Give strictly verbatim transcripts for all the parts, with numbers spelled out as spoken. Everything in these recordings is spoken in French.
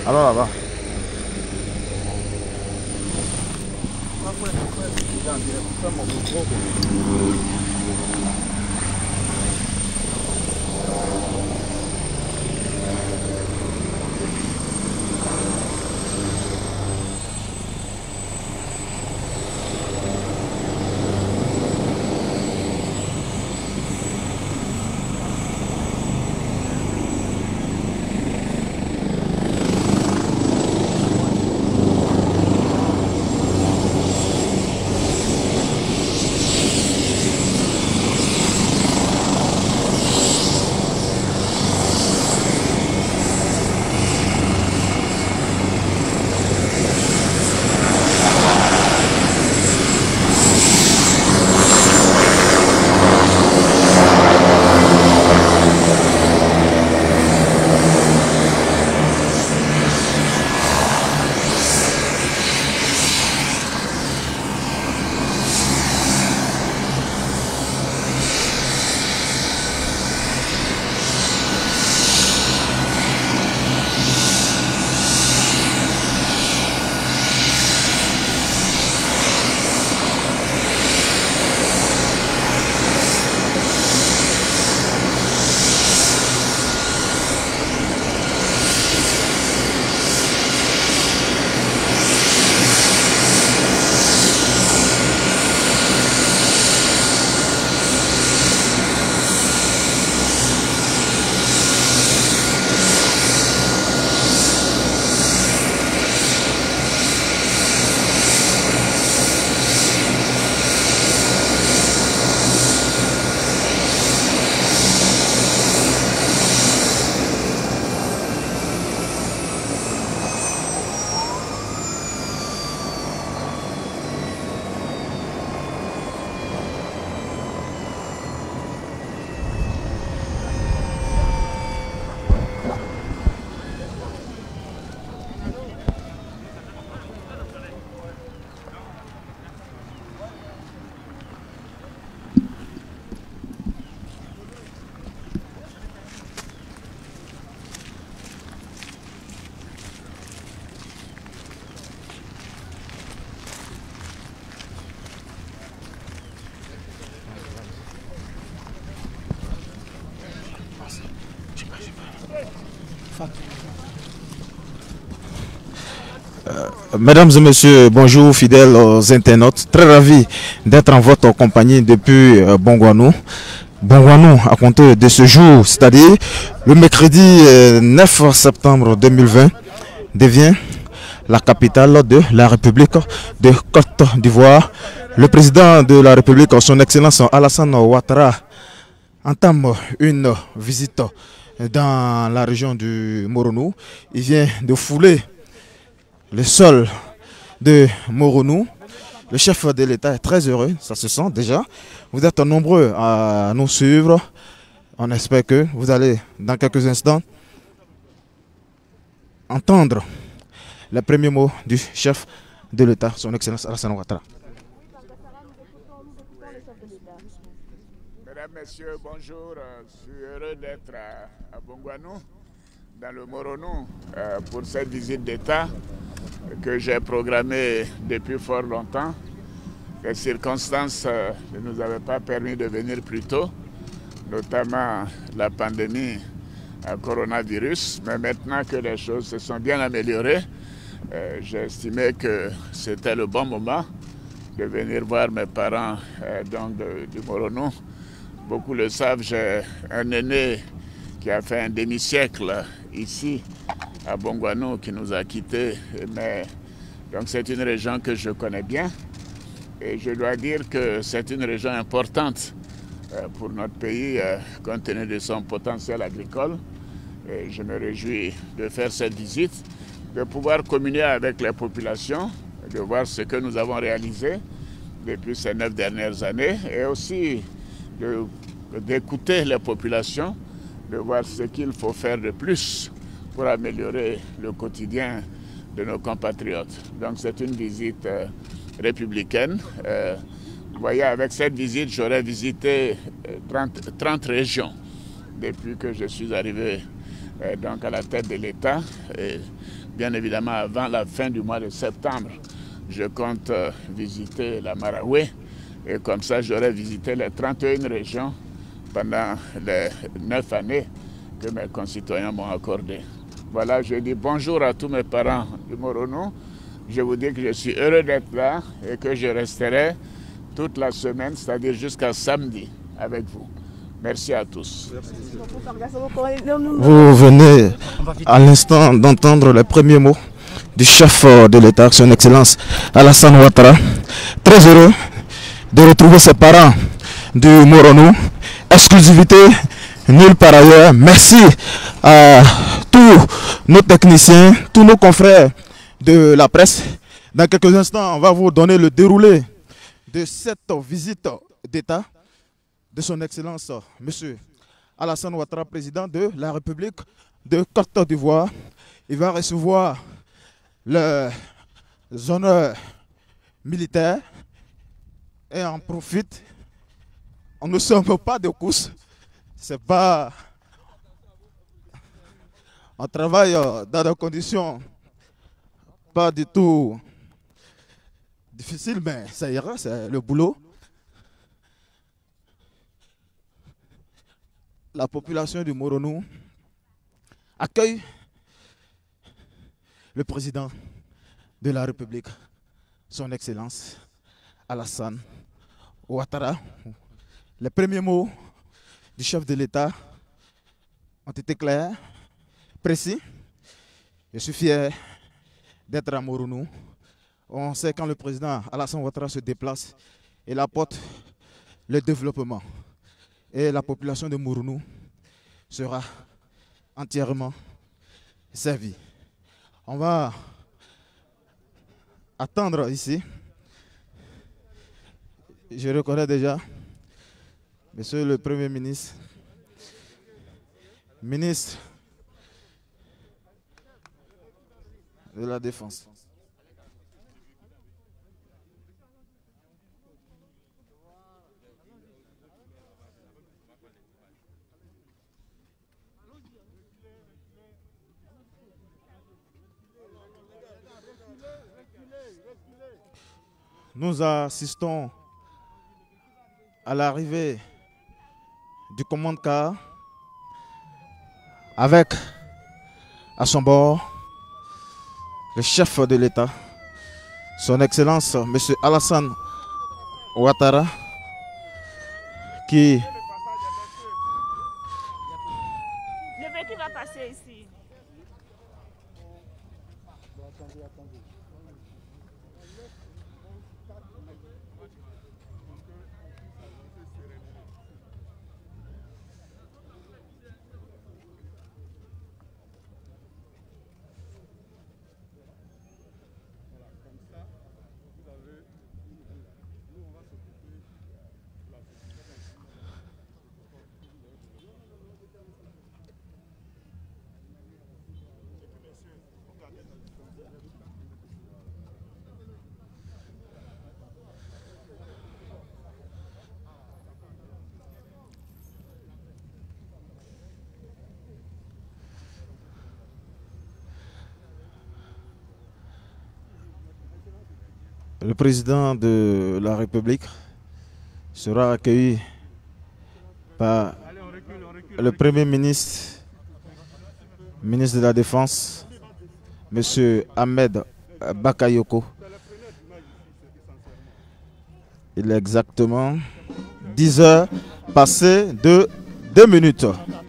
Alors là-bas. Mesdames et messieurs, bonjour fidèles aux internautes. Très ravi d'être en votre compagnie depuis euh, Bongouanou. Bongouanou à compter de ce jour, c'est-à-dire le mercredi euh, neuf septembre deux mille vingt, devient la capitale de la République de Côte d'Ivoire. Le président de la République, son Excellence Alassane Ouattara, entame une visite dans la région du Moronou. Il vient de fouler le sol de Moronou. Le chef de l'État est très heureux, ça se sent déjà. Vous êtes nombreux à nous suivre. On espère que vous allez, dans quelques instants, entendre les premiers mots du chef de l'État, son Excellence Alassane Ouattara. Mesdames, Messieurs, bonjour. Je suis heureux d'être à, à Bongouanou, dans le Moronou, euh, pour cette visite d'État que j'ai programmée depuis fort longtemps. Les circonstances euh, ne nous avaient pas permis de venir plus tôt, notamment la pandémie à coronavirus. Mais maintenant que les choses se sont bien améliorées, euh, j'ai estimé que c'était le bon moment de venir voir mes parents euh, donc de, du Moronou. Beaucoup le savent, j'ai un aîné qui a fait un demi-siècle ici à Bongouanou qui nous a quittés. Mais donc c'est une région que je connais bien et je dois dire que c'est une région importante euh, pour notre pays euh, compte tenu de son potentiel agricole. Et je me réjouis de faire cette visite, de pouvoir communier avec les populations, de voir ce que nous avons réalisé depuis ces neuf dernières années et aussi d'écouter les populations, de voir ce qu'il faut faire de plus pour améliorer le quotidien de nos compatriotes. Donc c'est une visite euh, républicaine. Euh, vous voyez, avec cette visite, j'aurais visité trente, trente régions depuis que je suis arrivé euh, donc à la tête de l'État. Et bien évidemment avant la fin du mois de septembre, je compte euh, visiter la Maraoué. Et comme ça, j'aurai visité les trente et une régions pendant les neuf années que mes concitoyens m'ont accordées. Voilà, je dis bonjour à tous mes parents du Moronou. Je vous dis que je suis heureux d'être là et que je resterai toute la semaine, c'est-à-dire jusqu'à samedi, avec vous. Merci à tous. Vous venez à l'instant d'entendre les premiers mots du chef de l'État, son Excellence Alassane Ouattara. Très heureux de retrouver ses parents du Moronou. Exclusivité nulle part ailleurs. Merci à tous nos techniciens, tous nos confrères de la presse. Dans quelques instants, on va vous donner le déroulé de cette visite d'État de son Excellence Monsieur Alassane Ouattara, président de la République de Côte d'Ivoire. Il va recevoir les honneurs militaires et en profite. On ne sommes pas de course, c'est pas. On travaille dans des conditions pas du tout difficiles, mais ça ira, c'est le boulot. La population du Moronou accueille le président de la République, son Excellence Alassane Ouattara. Les premiers mots du chef de l'État ont été clairs, précis. Je suis fier d'être à Moronou. On sait quand le président Alassane Ouattara se déplace, il apporte le développement. Et la population de Moronou sera entièrement servie. On va attendre ici. Je reconnais déjà Monsieur le Premier ministre, ministre de la Défense. Nous assistons à l'arrivée du commande-car avec à son bord le chef de l'État, son Excellence M. Alassane Ouattara, qui le véhicule va passer ici. le président de la République sera accueilli par le Premier ministre, ministre de la Défense, M. Ahmed Bakayoko. Il est exactement dix heures passées de deux minutes.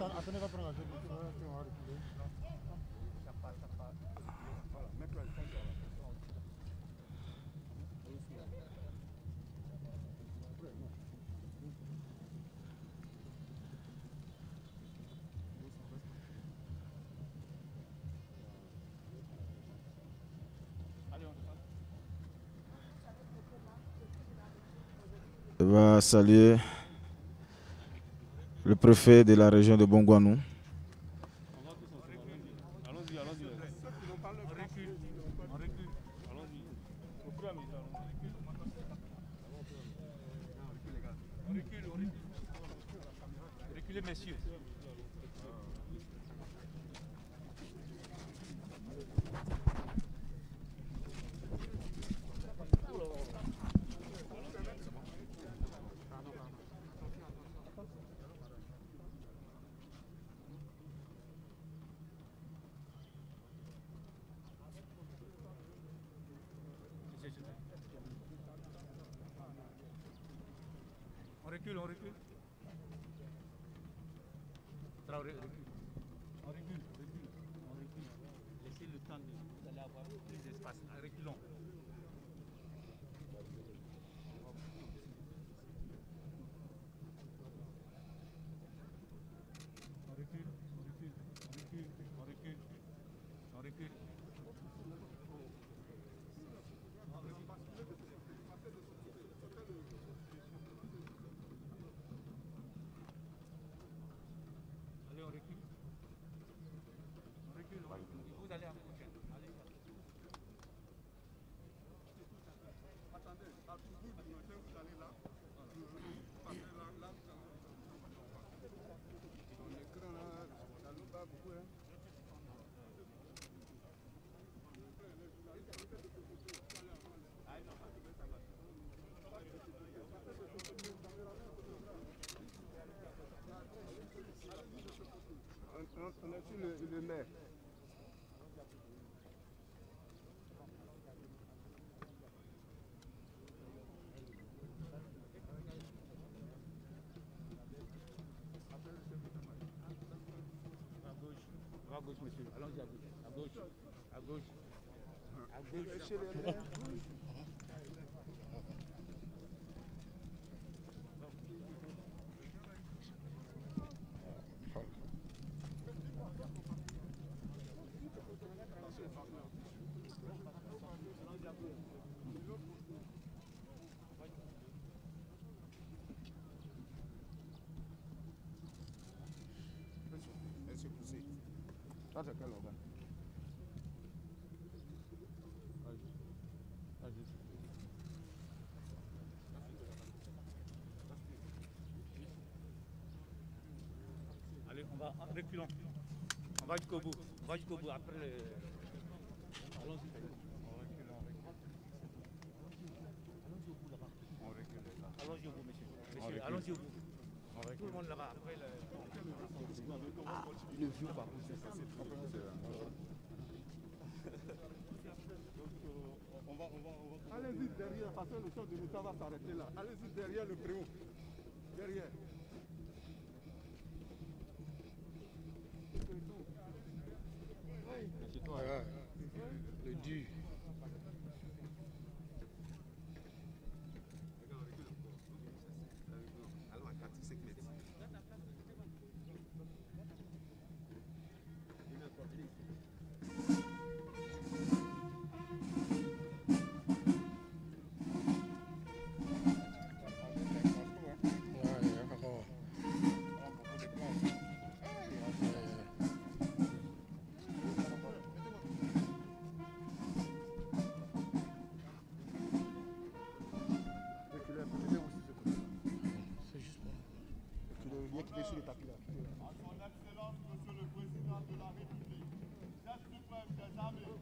Je vais saluer le préfet de la région de Bongouanou. Reculez, messieurs. recule, on recule. Traoré, recule. On recule, recule, on recule. Laissez le temps de... Vous allez avoir plus d'espace. Reculons. On recule, on recule, on recule, on recule, on recule. Allez, on recule. On recule, on recule. Vous allez à la prochaine. Allez. Attendez, vous allez là. Passez là, là. L'écran là, ça nous bat beaucoup. Hein. On, on est sur le, le maire. À gauche, à gauche, monsieur. Allons-y à gauche. À gauche, à gauche, à gauche. Chez les maires. Ça c'est quel organe? Allez, on va en reculant. On va jusqu'au bout. On va jusqu'au bout. Après le... Allons-y. On recule, on recule. Allons-y au bout là-bas. On recule là. Allons-y au bout, monsieur. Monsieur, allons-y au bout. Tout le monde là-bas. Après le... Ah, le vieux par contre, c'est ça. On va, on va, on va. Allez-y derrière, parce que le chef de l'État va s'arrêter là. Allez-y derrière le préau. Derrière. C'est toi. Ouais. Le dû. Allons à quarante-cinq mètres. Sur le tapis là. À son Excellence, Monsieur le Président de la République, chef suprême des armées.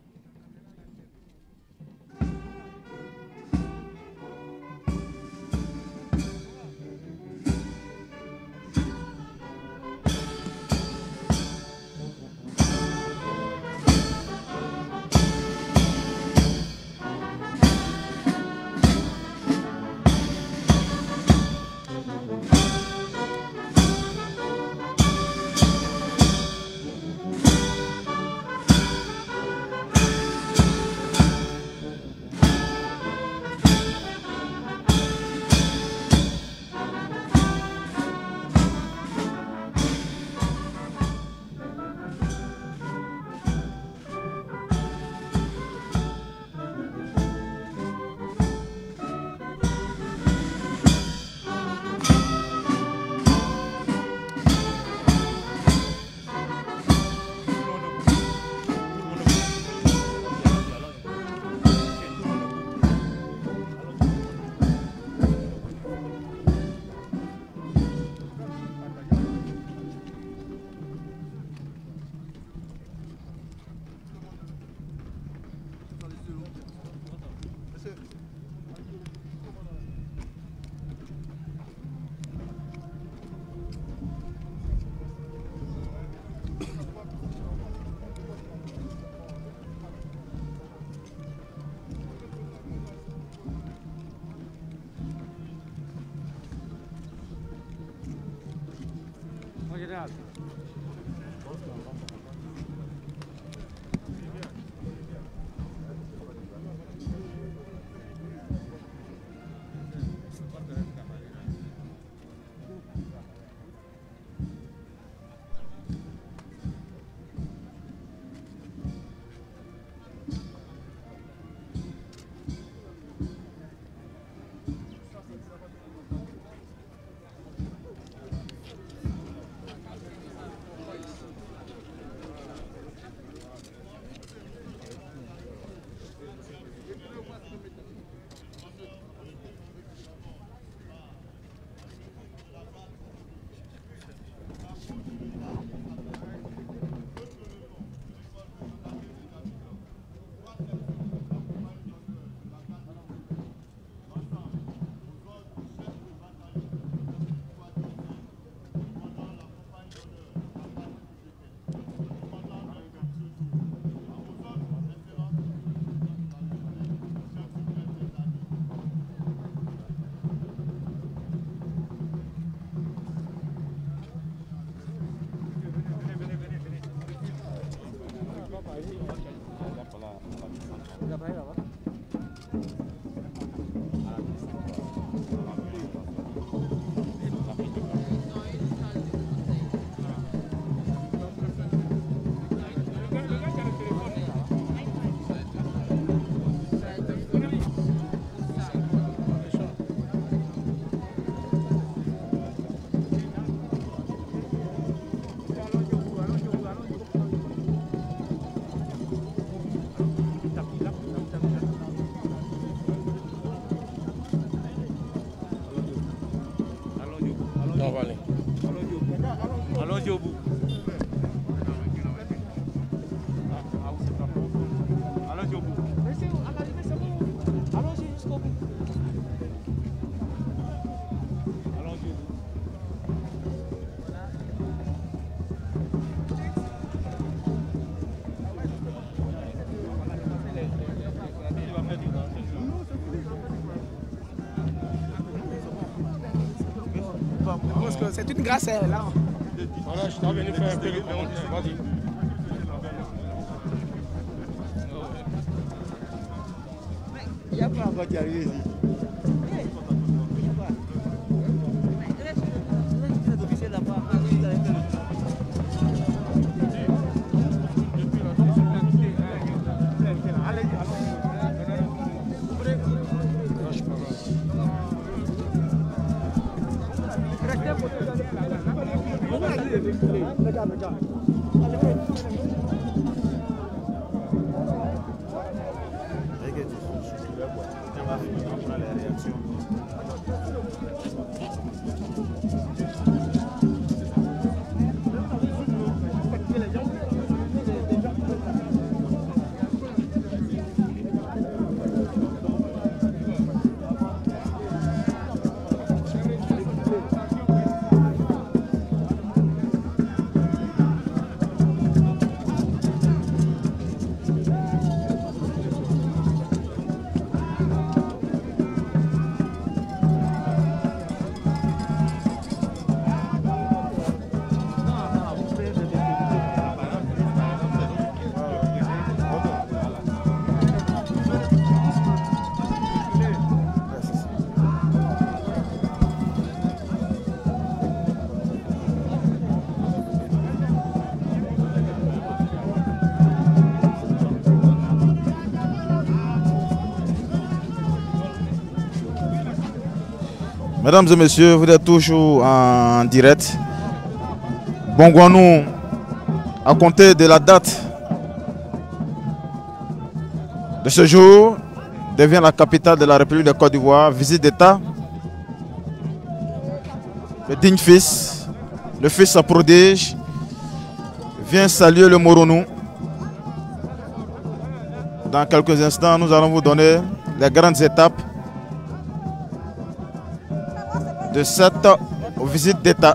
Allons-y au bout. Allons-y au bout. Allons-y jusqu'au bout. Allons-y au bout. Parce que c'est une grâce là. Voilà, je t'en venu faire un peu le compte. Vas-y. Il n'y a pas à qui arrive ici. Mesdames et messieurs, vous êtes toujours en direct. Bongouanou, à compter de la date de ce jour, devient la capitale de la République de Côte d'Ivoire. Visite d'État. Le digne fils, le fils à prodige, vient saluer le Moronou. Dans quelques instants, nous allons vous donner les grandes étapes de cette visite d'État.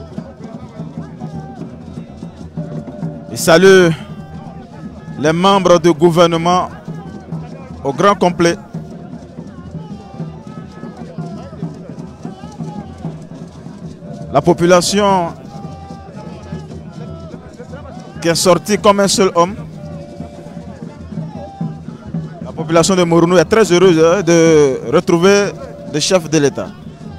Il salue les membres du gouvernement au grand complet. La population qui est sorti comme un seul homme. La population de Moronou est très heureuse hein, de retrouver le chef de l'État.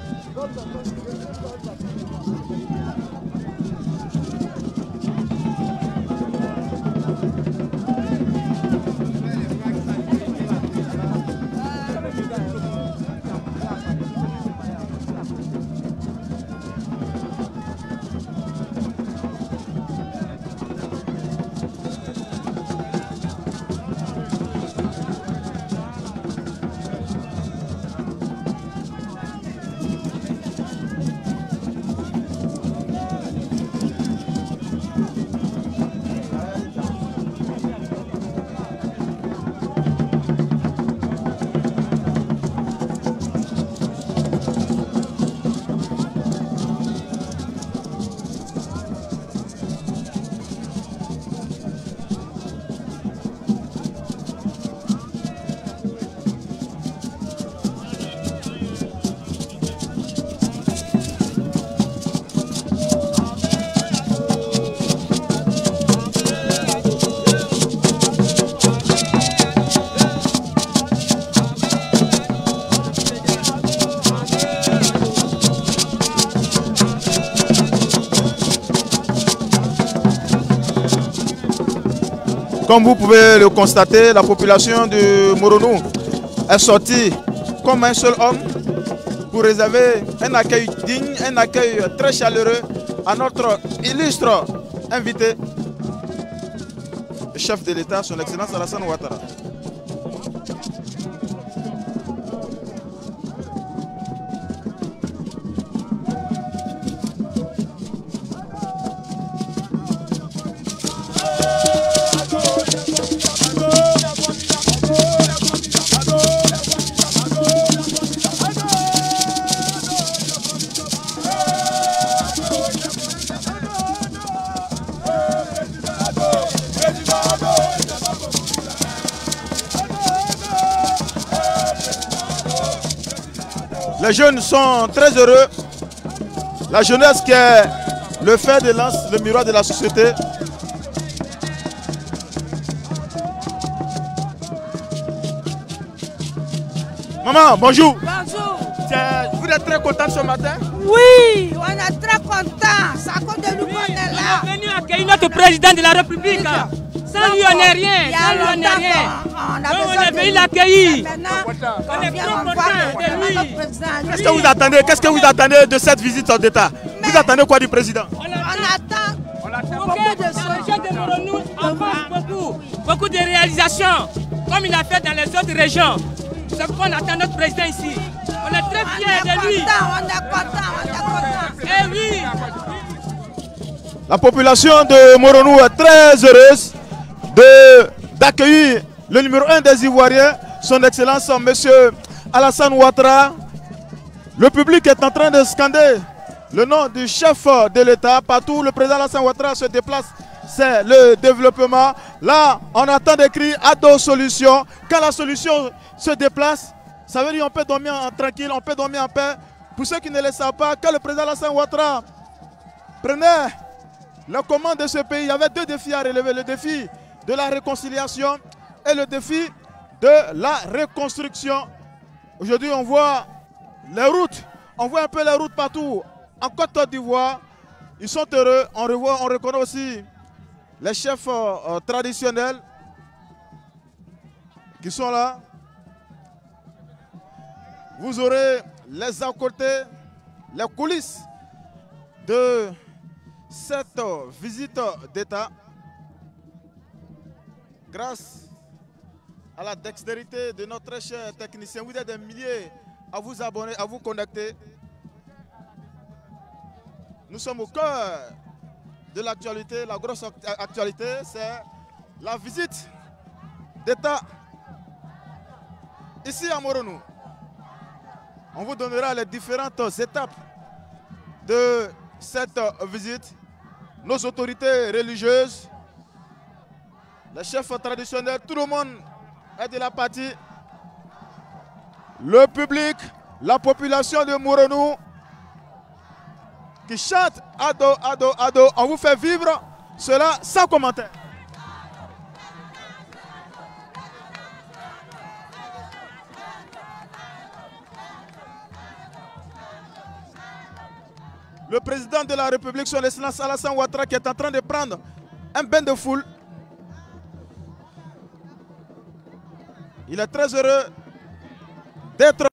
Comme vous pouvez le constater, la population de Moronou est sortie comme un seul homme pour réserver un accueil digne, un accueil très chaleureux à notre illustre invité, le chef de l'État, son Excellence Alassane Ouattara. Les jeunes sont très heureux. La jeunesse qui est le fer de lance, le miroir de la société. Maman, bonjour. Bonjour. Vous êtes très content ce matin? Oui, on est très content. C'est à cause de nous qu'on est là. On est venu accueillir notre président de la République. Sans lui, on n'est rien. Sans lui, on n'est rien. On est venu l'accueillir. On est trop content de lui. Qu'est-ce que vous attendez? Qu'est-ce que vous attendez de cette visite d'État? Vous attendez quoi du président? On attend. On attend beaucoup de choses. De Moronou, on pense beaucoup. Beaucoup de réalisations, comme il a fait dans les autres régions. C'est pourquoi on attend notre président ici. On est très fiers de lui. On est content, on est content. Eh oui. La population de Moronou est très heureuse d'accueillir le numéro un des Ivoiriens, son Excellence M. Alassane Ouattara. Le public est en train de scander le nom du chef de l'État. Partout, le président Alassane Ouattara se déplace. C'est le développement. Là, on attend des cris à dos solutions. Quand la solution se déplace, ça veut dire qu'on peut dormir en tranquille, on peut dormir en paix. Pour ceux qui ne le savent pas, quand le président Alassane Ouattara prenait la commande de ce pays, il y avait deux défis à relever. Le défi de la réconciliation et le défi de la reconstruction. Aujourd'hui, on voit les routes, on voit un peu les routes partout en Côte d'Ivoire. Ils sont heureux. On, revoit, on reconnaît aussi les chefs euh, traditionnels qui sont là. Vous aurez les à côté, les coulisses de cette visite d'État. Grâce à la dextérité de notre cher technicien, vous êtes des milliers à vous abonner, à vous connecter. Nous sommes au cœur de l'actualité. La grosse actualité, c'est la visite d'État ici à Moronou. On vous donnera les différentes étapes de cette visite. Nos autorités religieuses, les chefs traditionnels, tout le monde est de la partie. Le public, la population de Moronou qui chante Ado, Ado, Ado. On vous fait vivre Cela sans commentaire. Le président de la République, son Excellence Alassane Ouattara, qui est en train de prendre un bain de foule. Il est très heureux d'être